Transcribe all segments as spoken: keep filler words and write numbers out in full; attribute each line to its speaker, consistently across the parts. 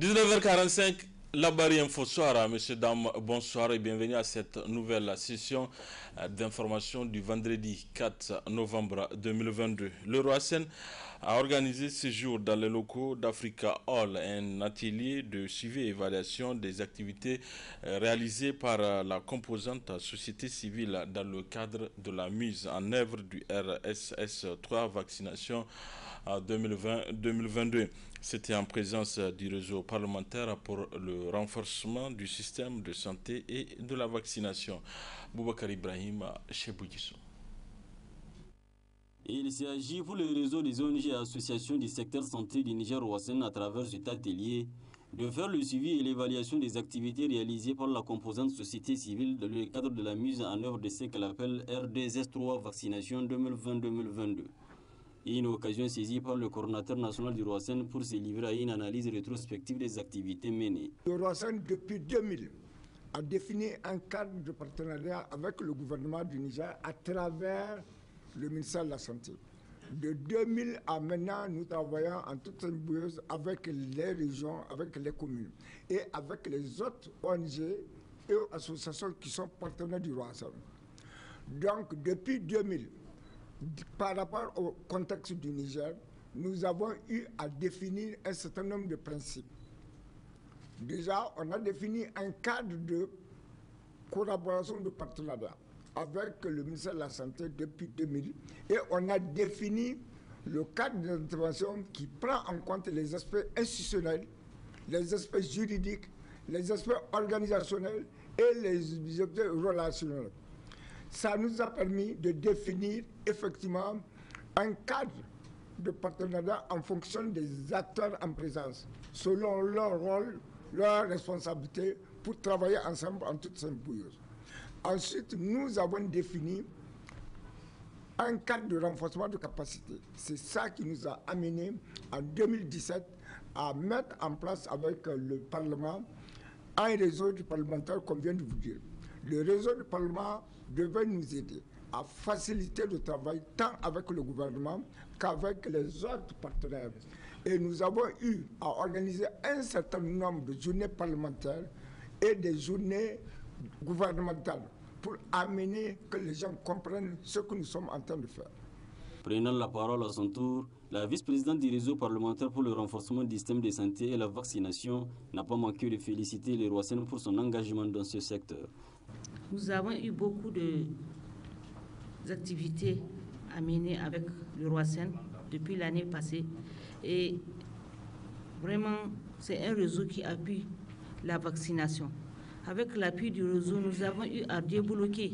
Speaker 1: dix-neuf heures quarante-cinq, la barrière info soir, messieurs, dames, bonsoir et bienvenue à cette nouvelle session d'information du vendredi quatre novembre deux mille vingt-deux. Le Roassen a organisé ce jour dans les locaux d'Africa Hall un atelier de suivi et évaluation des activités réalisées par la composante société civile dans le cadre de la mise en œuvre du R S S trois vaccination deux mille vingt deux mille vingt-deux. C'était en présence du réseau parlementaire pour le renforcement du système de santé et de la vaccination. Boubacar Ibrahim, chez Bouguissou.
Speaker 2: Il s'agit pour le réseau des O N G et associations du secteur santé du Niger-Roassen à travers cet atelier de faire le suivi et l'évaluation des activités réalisées par la composante société civile dans le cadre de la mise en œuvre de ce qu'elle appelle R D S trois vaccination deux mille vingt deux mille vingt-deux. Une occasion saisie par le coordinateur national du Roassen pour se livrer à une analyse rétrospective des activités menées.
Speaker 3: Le Roassen, depuis deux mille, a défini un cadre de partenariat avec le gouvernement du Niger à travers le ministère de la Santé. De deux mille à maintenant, nous travaillons en toute symbiose avec les régions, avec les communes et avec les autres O N G et associations qui sont partenaires du Roassen. Donc, depuis deux mille, par rapport au contexte du Niger, nous avons eu à définir un certain nombre de principes. Déjà, on a défini un cadre de collaboration, de partenariat avec le ministère de la Santé depuis deux mille et on a défini le cadre d'intervention qui prend en compte les aspects institutionnels, les aspects juridiques, les aspects organisationnels et les aspects relationnels. Ça nous a permis de définir effectivement un cadre de partenariat en fonction des acteurs en présence, selon leur rôle, leur responsabilité, pour travailler ensemble en toute symbiose. Ensuite, nous avons défini un cadre de renforcement de capacité. C'est ça qui nous a amené en deux mille dix-sept à mettre en place avec le Parlement un réseau du parlementaire qu'on vient de vous dire. Le réseau du Parlement devait nous aider à faciliter le travail tant avec le gouvernement qu'avec les autres partenaires. Et nous avons eu à organiser un certain nombre de journées parlementaires et des journées gouvernementales pour amener que les gens comprennent ce que nous sommes en train de faire.
Speaker 2: Prenant la parole à son tour, la vice-présidente du réseau parlementaire pour le renforcement du système de santé et la vaccination n'a pas manqué de féliciter les Roassen pour son engagement dans ce secteur.
Speaker 4: Nous avons eu beaucoup d'activités à mener avec le Roassen depuis l'année passée et vraiment c'est un réseau qui appuie la vaccination. Avec l'appui du réseau, nous avons eu à débloquer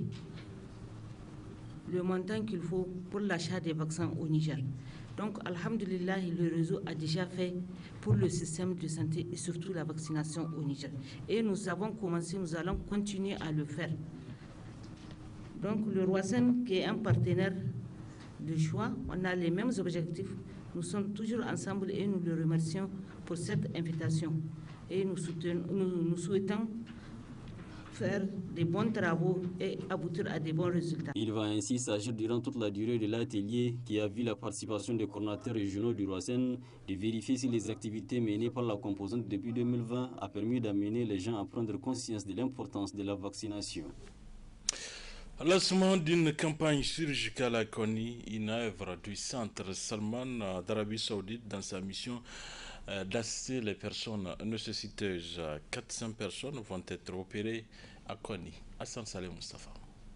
Speaker 4: le montant qu'il faut pour l'achat des vaccins au Niger. Donc, alhamdulillah, le réseau a déjà fait pour le système de santé et surtout la vaccination au Niger. Et nous avons commencé, nous allons continuer à le faire. Donc, le Roassen, qui est un partenaire de choix, on a les mêmes objectifs. Nous sommes toujours ensemble et nous le remercions pour cette invitation. Et nous, soutenons, nous, nous souhaitons faire des bons travaux et aboutir à des bons résultats.
Speaker 2: Il va ainsi s'agir durant toute la durée de l'atelier qui a vu la participation des coordinateurs régionaux du Roassen de vérifier si les activités menées par la composante depuis deux mille vingt a permis d'amener les gens à prendre conscience de l'importance de la vaccination.
Speaker 1: Lancement d'une campagne chirurgicale à Kony, une œuvre du centre Salman d'Arabie Saoudite dans sa mission d'assister les personnes nécessiteuses. quatre cents personnes vont être opérées à Kony. Hassan Saleh Mustafa.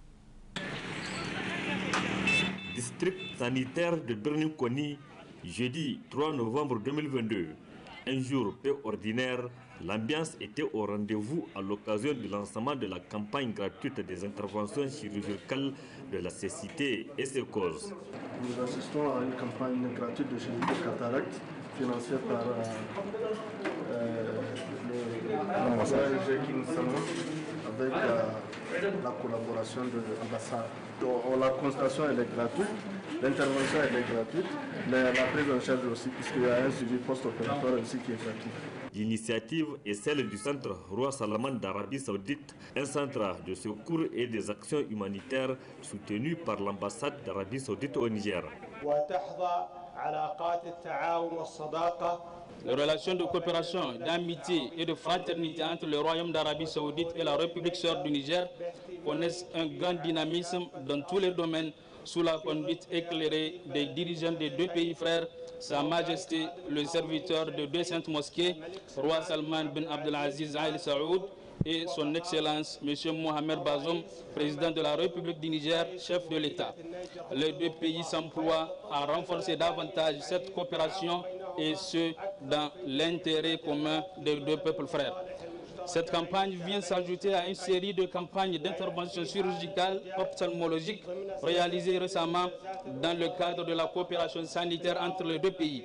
Speaker 5: District sanitaire de Birnin Kony, jeudi trois novembre deux mille vingt-deux. Un jour peu ordinaire, l'ambiance était au rendez-vous à l'occasion du lancement de la campagne gratuite des interventions chirurgicales de la cécité et ses causes.
Speaker 6: Nous assistons à une campagne gratuite de chirurgie de cataracte financée par euh, euh, l'ambassade King Salman avec euh, la collaboration de l'ambassade. La consultation elle est gratuite, l'intervention elle est gratuite, mais la prise en charge aussi, puisqu'il y a un suivi post-opératoire aussi qui est gratuit.
Speaker 5: L'initiative est celle du Centre Roi Salman d'Arabie Saoudite, un centre de secours et des actions humanitaires soutenu par l'ambassade d'Arabie Saoudite au Niger.
Speaker 7: Les relations de coopération, d'amitié et de fraternité entre le Royaume d'Arabie Saoudite et la République sœur du Niger connaissent un grand dynamisme dans tous les domaines sous la conduite éclairée des dirigeants des deux pays frères, Sa Majesté le serviteur de deux saintes mosquées, Roi Salman bin Abdelaziz Al Saoud, et son Excellence M. Mohamed Bazoum, président de la République du Niger, chef de l'État. Les deux pays s'emploient à renforcer davantage cette coopération et ce, dans l'intérêt commun des deux peuples frères. Cette campagne vient s'ajouter à une série de campagnes d'intervention chirurgicale ophtalmologique réalisées récemment dans le cadre de la coopération sanitaire entre les deux pays.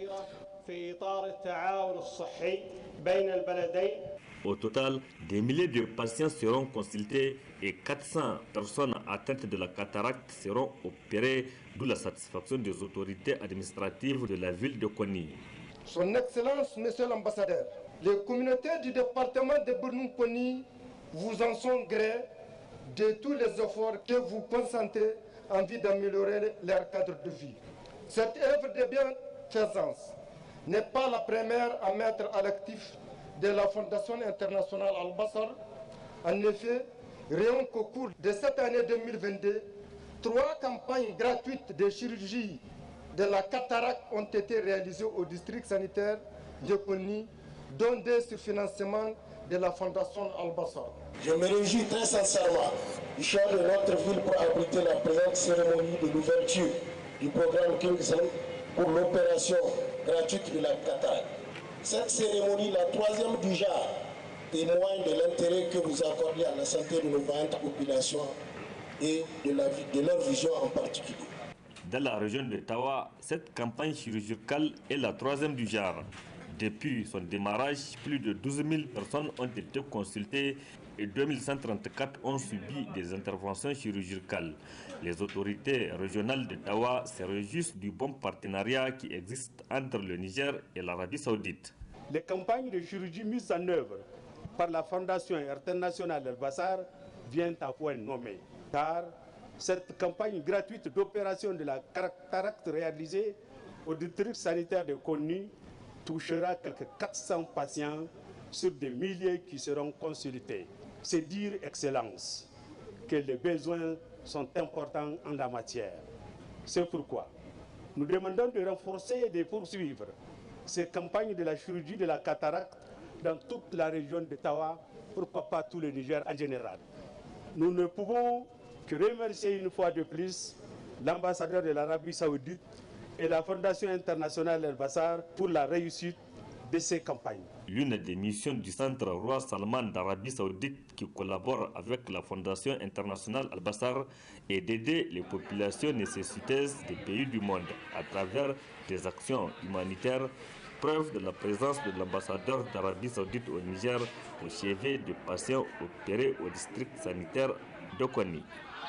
Speaker 5: Au total, des milliers de patients seront consultés et quatre cents personnes atteintes de la cataracte seront opérées, d'où la satisfaction des autorités administratives de la ville de Konni.
Speaker 8: Son Excellence, Monsieur l'Ambassadeur, les communautés du département de Bournou-Konni vous en sont gré de tous les efforts que vous consentez en vue d'améliorer leur cadre de vie. Cette œuvre de bienfaisance n'est pas la première à mettre à l'actif de la Fondation internationale Al-Bassar. En effet, rien qu'au cours de cette année deux mille vingt-deux, trois campagnes gratuites de chirurgie de la cataracte ont été réalisées au district sanitaire de Konni, dont deux sur financement de la Fondation Al-Bassar.
Speaker 9: Je me réjouis très sincèrement du choix de notre ville pour abriter la présente cérémonie de l'ouverture du programme Kingston pour l'opération gratuite de la cataracte. Cette cérémonie, la troisième du genre, témoigne de l'intérêt que vous accordez à la santé de nos vaillantes populations et de, la, de leur vision en particulier.
Speaker 5: Dans la région de Tawa, cette campagne chirurgicale est la troisième du genre. Depuis son démarrage, plus de douze mille personnes ont été consultées et deux mille cent trente-quatre ont subi des interventions chirurgicales. Les autorités régionales de Tawa se réjouissent du bon partenariat qui existe entre le Niger et l'Arabie Saoudite.
Speaker 10: Les campagnes de chirurgie mises en œuvre par la Fondation internationale Al-Bassar viennent à point nommé, car cette campagne gratuite d'opération de la cataracte réalisée au district sanitaire de Konni touchera quelques quatre cents patients sur des milliers qui seront consultés. C'est dire, Excellence, que les besoins sont importants en la matière. C'est pourquoi nous demandons de renforcer et de poursuivre ces campagnes de la chirurgie de la cataracte dans toute la région de Tawa, pourquoi pas tout le Niger en général. Nous ne pouvons que remercier une fois de plus l'ambassadeur de l'Arabie Saoudite et la Fondation internationale Al-Bassar pour la réussite de ces campagnes.
Speaker 5: L'une des missions du Centre Roi Salman d'Arabie Saoudite qui collabore avec la Fondation internationale Al-Bassar est d'aider les populations nécessiteuses des pays du monde à travers des actions humanitaires, preuve de la présence de l'ambassadeur d'Arabie Saoudite au Niger au chevet de patients opérés au district sanitaire de Konni.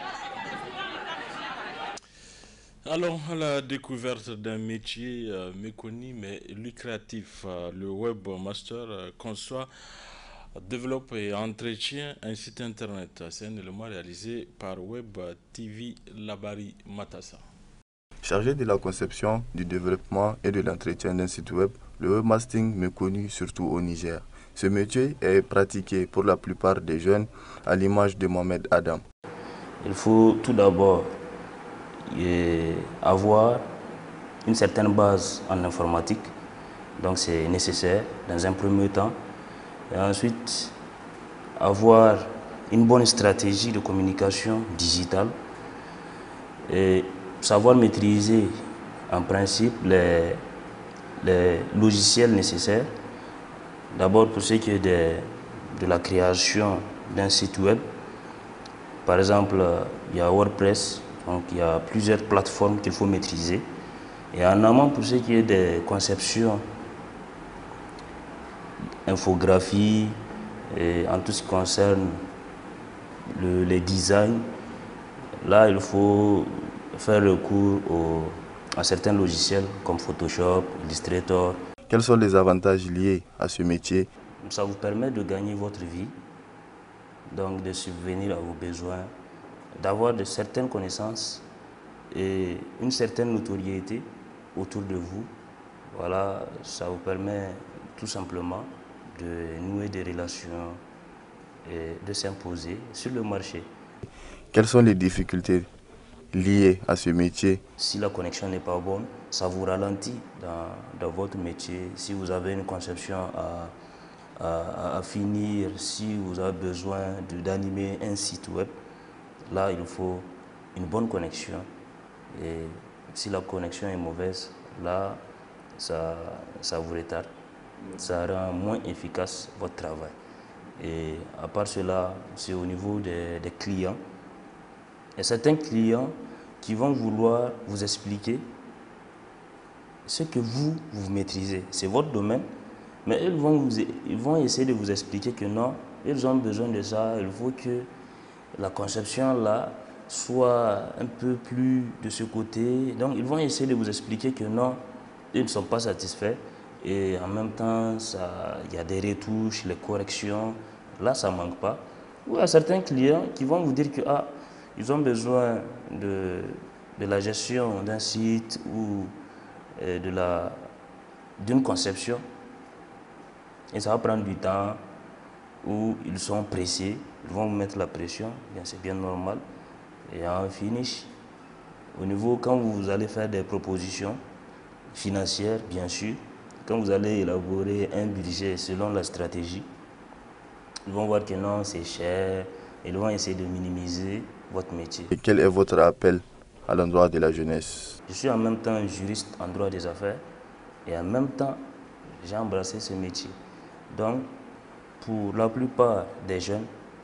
Speaker 1: Allons à la découverte d'un métier euh, méconnu mais lucratif. Euh, le webmaster euh, conçoit, développe et entretient un site internet. C'est un élément réalisé par Web T V Labari Matassa.
Speaker 11: Chargé de la conception, du développement et de l'entretien d'un site web, le webmasting méconnu surtout au Niger. Ce métier est pratiqué pour la plupart des jeunes à l'image de Mohamed Adam.
Speaker 12: Il faut tout d'abord et avoir une certaine base en informatique, donc c'est nécessaire dans un premier temps, et ensuite avoir une bonne stratégie de communication digitale et savoir maîtriser en principe les, les logiciels nécessaires, d'abord pour ce qui est de, de la création d'un site web. Par exemple, il y a WordPress. Donc il y a plusieurs plateformes qu'il faut maîtriser. Et en amont, pour ce qui est des conceptions, infographie, et en tout ce qui concerne le, les designs, là il faut faire recours au, à certains logiciels comme Photoshop, Illustrator.
Speaker 11: Quels sont les avantages liés à ce métier?
Speaker 12: Ça vous permet de gagner votre vie, donc de subvenir à vos besoins, d'avoir de certaines connaissances et une certaine notoriété autour de vous. Voilà, ça vous permet tout simplement de nouer des relations et de s'imposer sur le marché.
Speaker 11: Quelles sont les difficultés liées à ce métier?
Speaker 12: Si la connexion n'est pas bonne, ça vous ralentit dans, dans votre métier. Si vous avez une conception à, à, à finir, si vous avez besoin d'animer un site web, là il faut une bonne connexion. Et si la connexion est mauvaise, là ça, ça vous retarde. Ça rend moins efficace votre travail. Et à part cela, c'est au niveau des, des clients. Il y a certains clients qui vont vouloir vous expliquer ce que vous, vous maîtrisez. C'est votre domaine, mais ils vont, vous, ils vont essayer de vous expliquer que non, ils ont besoin de ça, il faut que la conception là soit un peu plus de ce côté. Donc ils vont essayer de vous expliquer que non, ils ne sont pas satisfaits. Et en même temps, il y a des retouches, les corrections. Là, ça ne manque pas. Ou il y a certains clients qui vont vous dire que ah, ils ont besoin de, de la gestion d'un site ou euh, de la, d'une conception. Et ça va prendre du temps, ou ils sont pressés, ils vont vous mettre la pression, c'est bien normal. Et en finish, au niveau, quand vous allez faire des propositions financières, bien sûr, quand vous allez élaborer un budget selon la stratégie, ils vont voir que non, c'est cher, ils vont essayer de minimiser votre métier.
Speaker 11: Et quel est votre appel à l'endroit de la jeunesse?
Speaker 12: Je suis en même temps juriste en droit des affaires et en même temps, j'ai embrassé ce métier. Donc, pour la plupart des jeunes,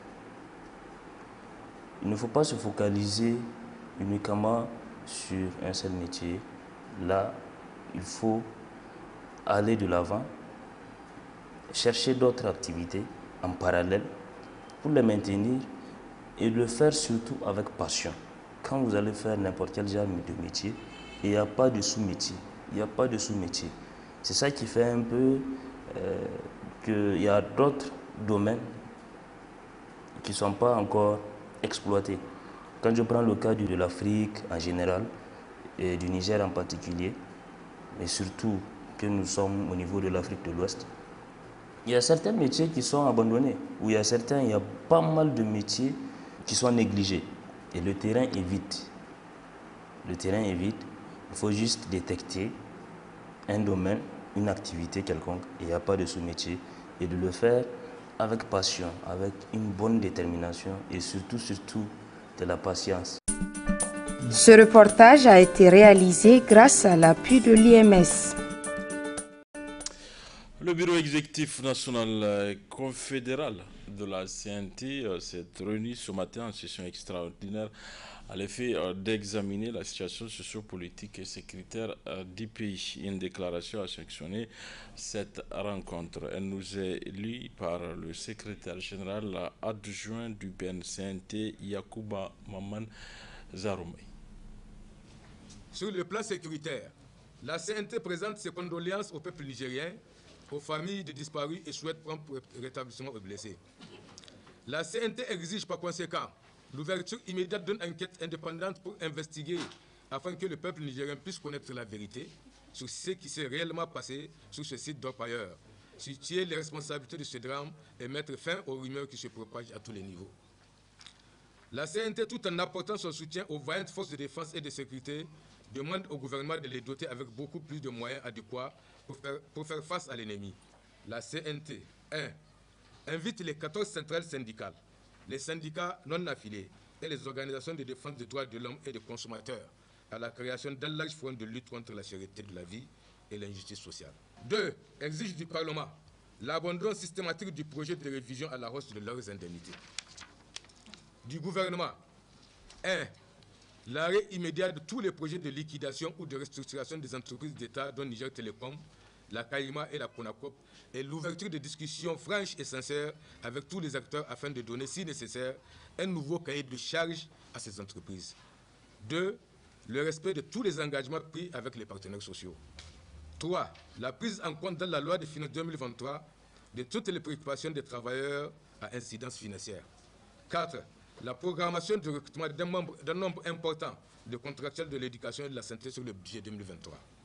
Speaker 12: il ne faut pas se focaliser uniquement sur un seul métier. Là, il faut aller de l'avant, chercher d'autres activités en parallèle pour les maintenir et le faire surtout avec passion. Quand vous allez faire n'importe quel genre de métier, il n'y a pas de sous-métier. Il n'y a pas de sous-métier. C'est ça qui fait un peu euh, qu'il y a d'autres domaines qui ne sont pas encore exploités. Quand je prends le cas de l'Afrique en général et du Niger en particulier, mais surtout que nous sommes au niveau de l'Afrique de l'Ouest, il y a certains métiers qui sont abandonnés, ou il y a certains, il y a pas mal de métiers qui sont négligés. Et le terrain est vide. Le terrain est vide. Il faut juste détecter un domaine, une activité quelconque, et il n'y a pas de sous-métier, et de le faire avec passion, avec une bonne détermination, et surtout, surtout, de la patience.
Speaker 13: Ce reportage a été réalisé grâce à l'appui de l'I M S.
Speaker 1: Le bureau exécutif national confédéral de la C N T s'est réuni ce matin en session extraordinaire à l'effet d'examiner la situation sociopolitique et sécuritaire du pays. Une déclaration a sanctionné cette rencontre. Elle nous est lue par le secrétaire général adjoint du P N C N T, Yacouba Maman Zaroumé.
Speaker 14: Sur le plan sécuritaire, la C N T présente ses condoléances au peuple nigérien, aux familles de disparus et souhaite prompt rétablissement aux blessés. La C N T exige par conséquent l'ouverture immédiate d'une enquête indépendante pour investiguer afin que le peuple nigérien puisse connaître la vérité sur ce qui s'est réellement passé sur ce site d'orpailleurs, situer les responsabilités de ce drame et mettre fin aux rumeurs qui se propagent à tous les niveaux. La C N T, tout en apportant son soutien aux vaillantes forces de défense et de sécurité, demande au gouvernement de les doter avec beaucoup plus de moyens adéquats pour faire, pour faire face à l'ennemi. La C N T, un invite les quatorze centrales syndicales, les syndicats non affiliés et les organisations de défense des droits de l'homme et des consommateurs à la création d'un large front de lutte contre la cherté de la vie et l'injustice sociale. deux exige du Parlement l'abandon systématique du projet de révision à la hausse de leurs indemnités. Du gouvernement, un l'arrêt immédiat de tous les projets de liquidation ou de restructuration des entreprises d'État dont Niger Télécom, la CAIMA et la CONACOP, et l'ouverture de discussions franches et sincères avec tous les acteurs afin de donner, si nécessaire, un nouveau cahier de charges à ces entreprises. deux Le respect de tous les engagements pris avec les partenaires sociaux. trois La prise en compte dans la loi des finances deux mille vingt-trois de toutes les préoccupations des travailleurs à incidence financière. quatre La programmation de recrutement d'un nombre important de contractuels de l'éducation et de la santé sur le budget deux mille vingt-trois.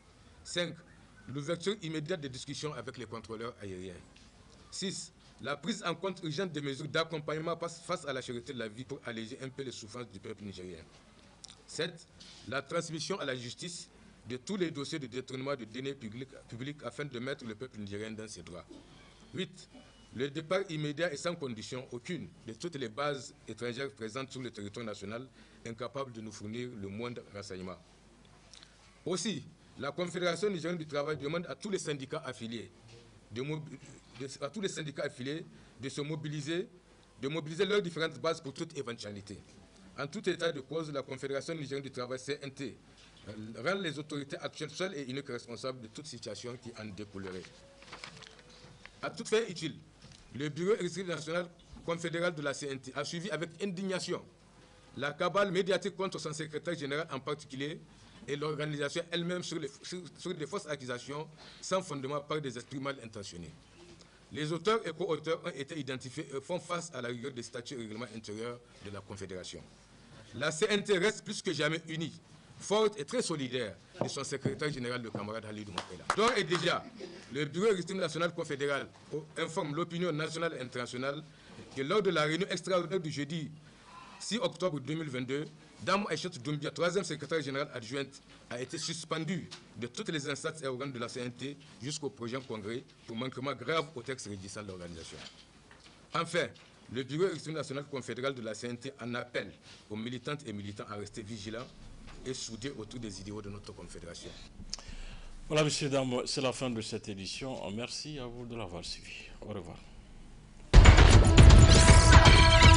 Speaker 14: cinq. L'ouverture immédiate des discussions avec les contrôleurs aériens. six. La prise en compte urgente des mesures d'accompagnement face à la cherté de la vie pour alléger un peu les souffrances du peuple nigérien. sept. La transmission à la justice de tous les dossiers de détournement de deniers publics, publics afin de mettre le peuple nigérien dans ses droits. huit. Le départ immédiat et sans condition aucune de toutes les bases étrangères présentes sur le territoire national, incapables de nous fournir le moindre renseignement. Aussi, la Confédération nigérienne du travail demande à tous les syndicats affiliés de, de, à tous les syndicats affiliés de se mobiliser, de mobiliser leurs différentes bases pour toute éventualité. En tout état de cause, la Confédération nigérienne du travail, C N T, rend les autorités actuelles seules et uniques responsables de toute situation qui en découlerait. À toute fin utile, le Bureau exécutif national confédéral de la C N T a suivi avec indignation la cabale médiatique contre son secrétaire général en particulier et l'organisation elle-même sur, sur, sur des fausses accusations sans fondement par des esprits mal intentionnés. Les auteurs et co-auteurs ont été identifiés et font face à la rigueur des statuts et règlements intérieurs de la Confédération. La C N T reste plus que jamais unie, forte et très solidaire de son secrétaire général, le camarade Halidou Moukela. D'ores et déjà, le Bureau exécutif national confédéral informe l'opinion nationale et internationale que lors de la réunion extraordinaire du jeudi six octobre deux mille vingt-deux, Dame Aïchot Doumbia, troisième secrétaire général adjointe, a été suspendue de toutes les instances et organes de la C N T jusqu'au prochain congrès pour manquement grave au texte régissant l'organisation. Enfin, le Bureau exécutif national confédéral de la C N T en appelle aux militantes et militants à rester vigilants et soudés autour des idéaux de notre confédération.
Speaker 1: Voilà, messieurs, dames, c'est la fin de cette édition. Merci à vous de l'avoir suivi. Au revoir.